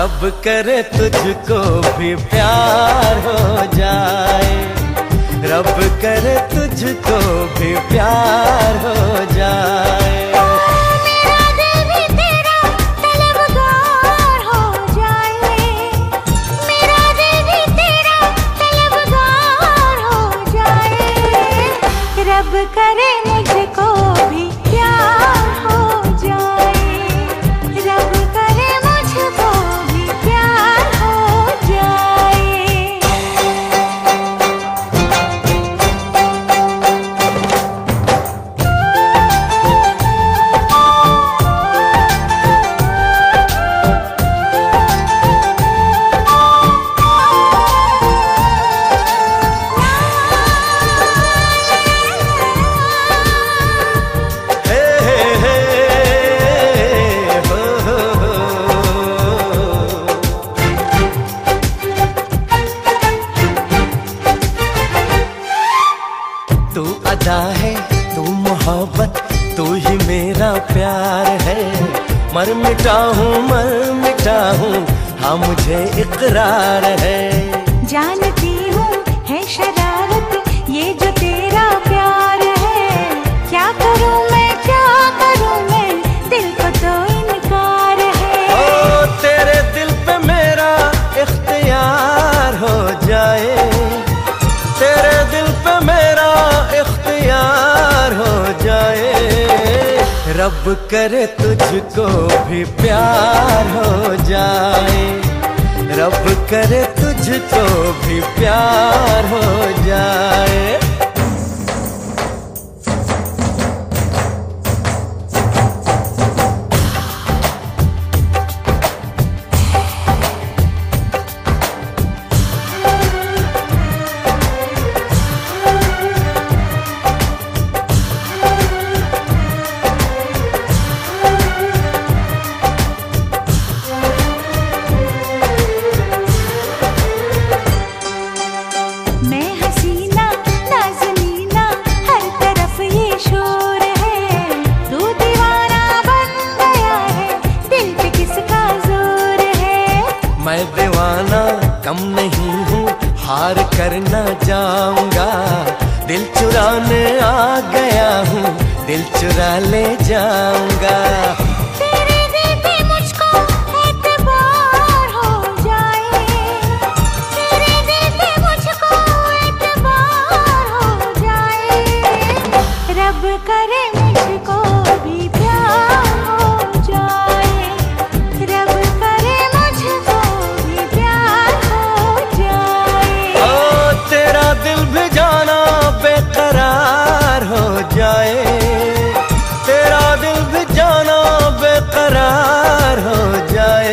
रब करे तुझको भी प्यार हो जाए, रब करे तुझको भी प्यार हो जाए। मेरा दिल भी तेरा तलबगार हो जाए, मेरा दिल भी तेरा तलबगार हो जाए। रब करे मुझको भी प्यार हो जाए, रब करे मुझको भी प्यार हो जाए। तू अदा है, तू मोहब्बत, तू ही मेरा प्यार है। मर मिटा हूँ हाँ मुझे इकरार है। जानती हूँ है शरारत ये जो तेरा प्यार है, क्या करूँ मैं दिल को तो इनकार है। ओ तेरे दिल पे मेरा इख्तियार हो जाए, तेरे दिल पे मेरा इख्तियार हो जाए। रब करे तुझको भी प्यार हो जाए, रब करे तुझको भी प्यार हो जाए। मैं हसीना नाज़नीना हर तरफ ये शोर है, तू दीवाना बन गया है दिल पे किसका जोर है। मैं दीवाना कम नहीं हूँ, हार करना जाऊंगा। दिल चुराने आ गया हूँ, दिल चुरा ले जाऊंगा। तेरे दिल पे मुझको एतबार हो जाए, तेरे दिल पे मुझको एतबार हो जाए। रब करे मुझको भी प्यार हो जाए, रब करे मुझको भी प्यार हो जाए। ओ तेरा दिल भी जाना बेकरार हो जाए, तेरा दिल भी जाना बेकरार हो जाए।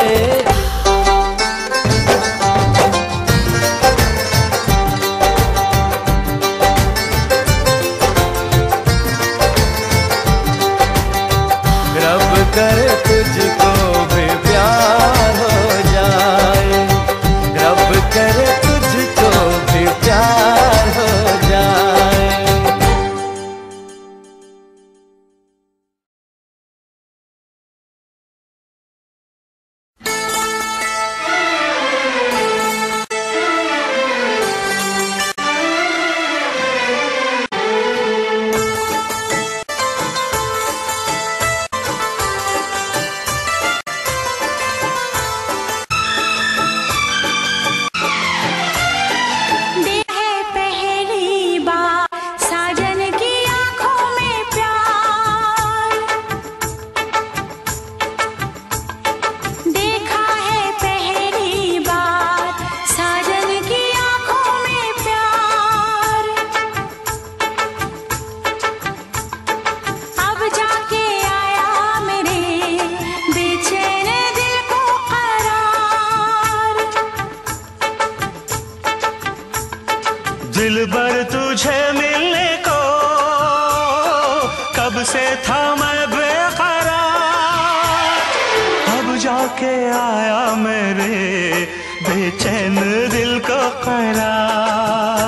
रब करे तुझको भी प्यार हो जाए, रब करे तुझको भी प्यार हो जाए। देखे पहली बार साजन की आंखों में प्यार, देखा है पहली बार साजन की आंखों में प्यार। अब जाके आया मेरे बेचैन दिल को करार। दिलबर तुझे मिलने को कब से था मैं बेकरार, अब जाके आया मेरे बेचैन दिल को करार।